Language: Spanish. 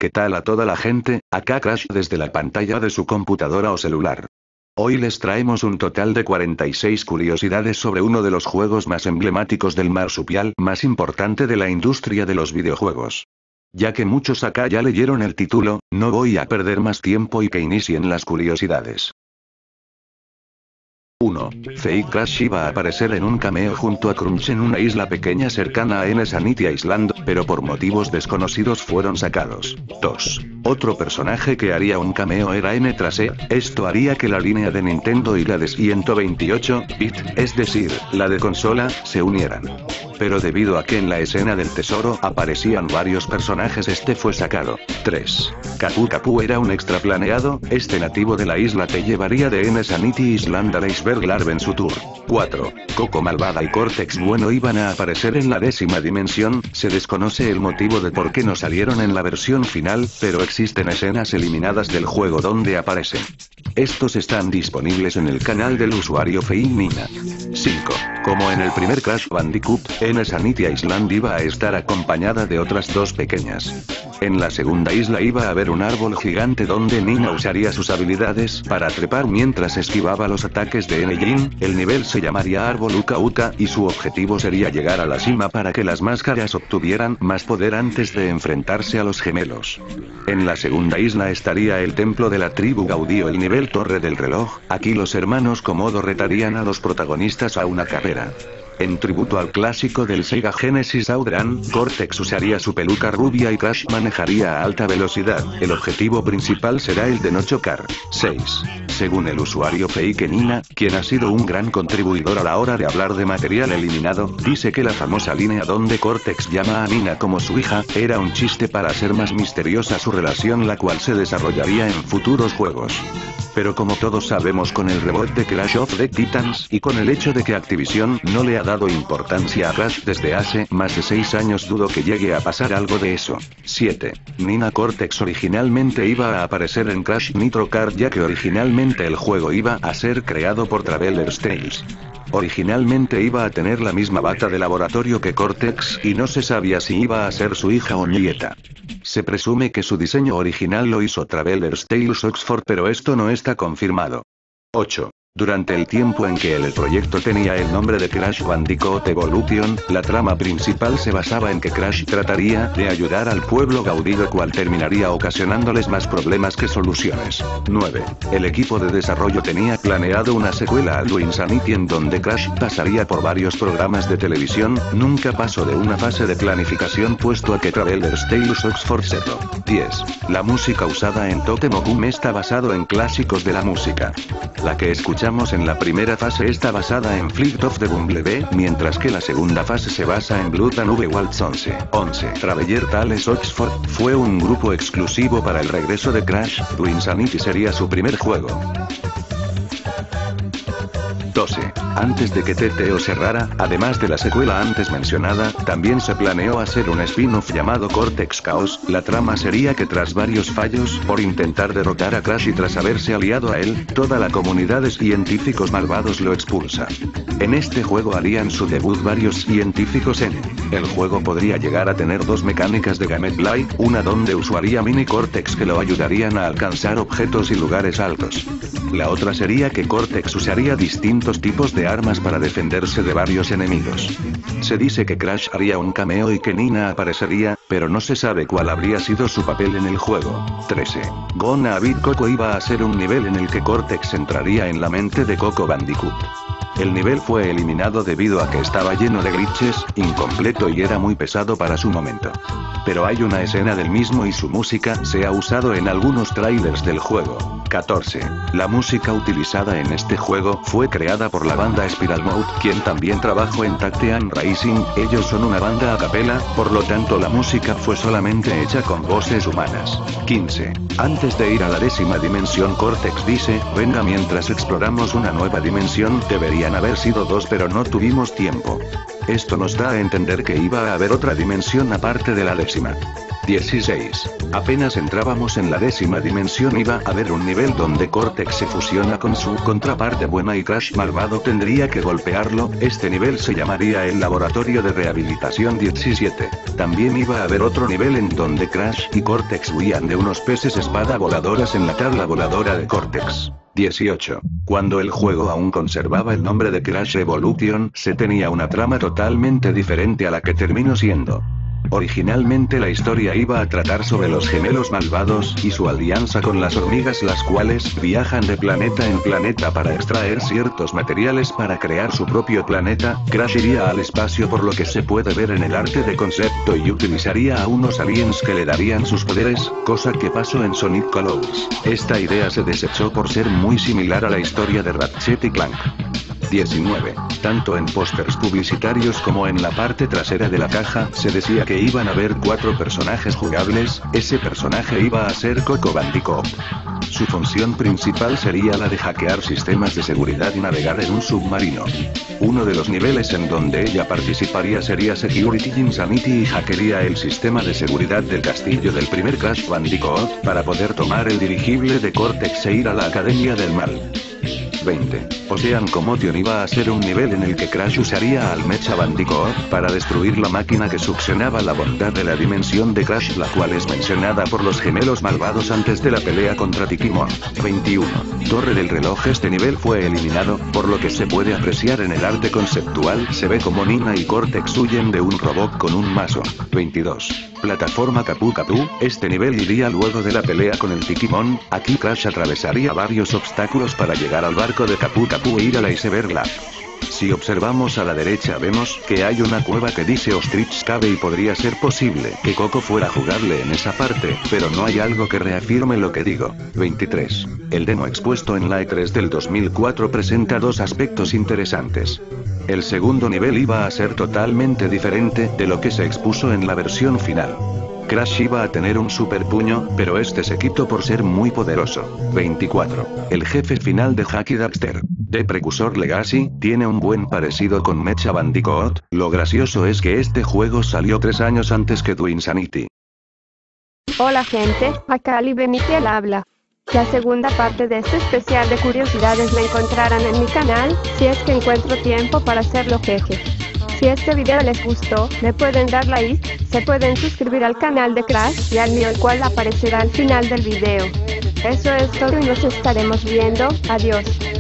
¿Qué tal a toda la gente? Acá Crash desde la pantalla de su computadora o celular. Hoy les traemos un total de 46 curiosidades sobre uno de los juegos más emblemáticos del marsupial más importante de la industria de los videojuegos. Ya que muchos acá ya leyeron el título, no voy a perder más tiempo y que inicien las curiosidades. 1. Fake Crash iba a aparecer en un cameo junto a Crunch en una isla pequeña cercana a N-Sanity Island, pero por motivos desconocidos fueron sacados. 2. Otro personaje que haría un cameo era N-Trase, esto haría que la línea de Nintendo y la de 128-bit, es decir, la de consola, se unieran. Pero debido a que en la escena del tesoro aparecían varios personajes este fue sacado. 3. Capu Capu era un extra planeado, este nativo de la isla te llevaría de N-Sanity Island al Iceberg Larve en su tour. 4. Coco Malvada y Cortex Bueno iban a aparecer en la 10ª dimensión, se desconoce el motivo de por qué no salieron en la versión final, pero existen escenas eliminadas del juego donde aparecen. Estos están disponibles en el canal del usuario Feinina. 5. Como en el primer Crash Bandicoot, N-Sanity Island iba a estar acompañada de otras dos pequeñas. En la segunda isla iba a haber un árbol gigante donde Nina usaría sus habilidades para trepar mientras esquivaba los ataques de N-Jin, el nivel se llamaría Árbol Uka Uka y su objetivo sería llegar a la cima para que las máscaras obtuvieran más poder antes de enfrentarse a los gemelos. En la segunda isla estaría el templo de la tribu Gaudío el nivel Torre del Reloj, aquí los hermanos Komodo retarían a los protagonistas a una carrera. En tributo al clásico del Sega Genesis Outrun, Cortex usaría su peluca rubia y Crash manejaría a alta velocidad, el objetivo principal será el de no chocar. 6. Según el usuario Fake Nina, quien ha sido un gran contribuidor a la hora de hablar de material eliminado, dice que la famosa línea donde Cortex llama a Nina como su hija, era un chiste para hacer más misteriosa su relación la cual se desarrollaría en futuros juegos. Pero como todos sabemos con el reboot de Clash of the Titans y con el hecho de que Activision no le ha dado importancia a Crash desde hace más de 6 años dudo que llegue a pasar algo de eso. 7. Nina Cortex originalmente iba a aparecer en Crash Nitro Kart ya que originalmente el juego iiba a ser creado por Traveler's Tales. Originalmente iba a tener la misma bata de laboratorio que Cortex y no se sabía si iba a ser su hija o nieta. Se presume que su diseño original lo hizo Traveler's Tales Oxford pero esto no está confirmado. 8. Durante el tiempo en que el proyecto tenía el nombre de Crash Bandicoot Evolution, la trama principal se basaba en que Crash trataría de ayudar al pueblo Gaudío cual terminaría ocasionándoles más problemas que soluciones. 9. El equipo de desarrollo tenía planeado una secuela a N-Sanity en donde Crash pasaría por varios programas de televisión, nunca pasó de una fase de planificación puesto a que Traveler's Tales Oxford cerró. 10. La música usada en Totem of Doom está basado en clásicos de la música. La que escuchamos en la primera fase está basada en Flight of the Bumblebee, mientras que la segunda fase se basa en Blood and Waltz 11. 11. Traveler Tales Oxford fue un grupo exclusivo para el regreso de Crash, N-Sanity sería su primer juego. 12. Antes de que TTO cerrara, además de la secuela antes mencionada, también se planeó hacer un spin-off llamado Cortex Chaos, la trama sería que tras varios fallos, por intentar derrotar a Crash y tras haberse aliado a él, toda la comunidad de científicos malvados lo expulsa. En este juego harían su debut varios científicos el juego podría llegar a tener dos mecánicas de gameplay, una donde usaría mini Cortex que lo ayudarían a alcanzar objetos y lugares altos. La otra sería que Cortex usaría distintos tipos de armas para defenderse de varios enemigos. Se dice que Crash haría un cameo y que Nina aparecería, pero no se sabe cuál habría sido su papel en el juego. 13. Gonna Beat Coco iba a ser un nivel en el que Cortex entraría en la mente de Coco Bandicoot. El nivel fue eliminado debido a que estaba lleno de glitches, incompleto y era muy pesado para su momento. Pero hay una escena del mismo y su música se ha usado en algunos trailers del juego. 14. La música utilizada en este juego fue creada por la banda Spiral Mode, quien también trabajó en Tactian Racing, ellos son una banda a capela, por lo tanto la música fue solamente hecha con voces humanas. 15. Antes de ir a la 10ª dimensión Cortex dice, venga mientras exploramos una nueva dimensión, deberían haber sido 2 pero no tuvimos tiempo. Esto nos da a entender que iba a haber otra dimensión aparte de la 10ª. 16. Apenas entrábamos en la 10ª dimensión iba a haber un nivel donde Cortex se fusiona con su contraparte buena y Crash malvado tendría que golpearlo. Este nivel se llamaría el laboratorio de rehabilitación 17. También iba a haber otro nivel en donde Crash y Cortex huían de unos peces espada voladoras en la tabla voladora de Cortex. 18. Cuando el juego aún conservaba el nombre de Crash Evolution, se tenía una trama totalmente diferente a la que terminó siendo. Originalmente la historia iba a tratar sobre los gemelos malvados y su alianza con las hormigas, las cuales viajan de planeta en planeta para extraer ciertos materiales para crear su propio planeta. Crash iría al espacio por lo que se puede ver en el arte de concepto y utilizaría a unos aliens que le darían sus poderes, cosa que pasó en Sonic Colors. Esta idea se desechó por ser muy similar a la historia de Ratchet y Clank. 19. Tanto en pósters publicitarios como en la parte trasera de la caja, se decía que iban a haber 4 personajes jugables. Ese personaje iba a ser Coco Bandicoot. Su función principal sería la de hackear sistemas de seguridad y navegar en un submarino. Uno de los niveles en donde ella participaría sería Security Insanity y hackearía el sistema de seguridad del castillo del primer Crash Bandicoot, para poder tomar el dirigible de Cortex e ir a la Academia del Mal. 20. Ocean Commotion iba a ser un nivel en el que Crash usaría al Mecha Bandicoot para destruir la máquina que succionaba la bondad de la dimensión de Crash, la cual es mencionada por los gemelos malvados antes de la pelea contra Tikimon. 21. Torre del reloj. Este nivel fue eliminado, por lo que se puede apreciar en el arte conceptual. Se ve como Nina y Cortex huyen de un robot con un mazo. 22. Plataforma Capu Capu. Este nivel iría luego de la pelea con el Tikimon. Aquí Crash atravesaría varios obstáculos para llegar al barco de Capu Capu e ir a la Iceberg Lab. Si observamos a la derecha vemos que hay una cueva que dice Ostrich Cave y podría ser posible que Coco fuera a jugarle en esa parte, pero no hay algo que reafirme lo que digo. 23. El demo expuesto en la E3 del 2004 presenta 2 aspectos interesantes. El segundo nivel iba a ser totalmente diferente de lo que se expuso en la versión final. Crash iba a tener un super puño, pero este se quitó por ser muy poderoso. 24. El jefe final de Hacky Daxter, de Precursor Legacy, tiene un buen parecido con Mecha Bandicoot. Lo gracioso es que este juego salió 3 años antes que Twinsanity. Hola gente, acá Live Miquel habla. La segunda parte de este especial de curiosidades la encontrarán en mi canal, si es que encuentro tiempo para hacerlo, jeje. Si este video les gustó, me pueden dar like, se pueden suscribir al canal de Crash y al mío, el cual aparecerá al final del video. Eso es todo y nos estaremos viendo. Adiós.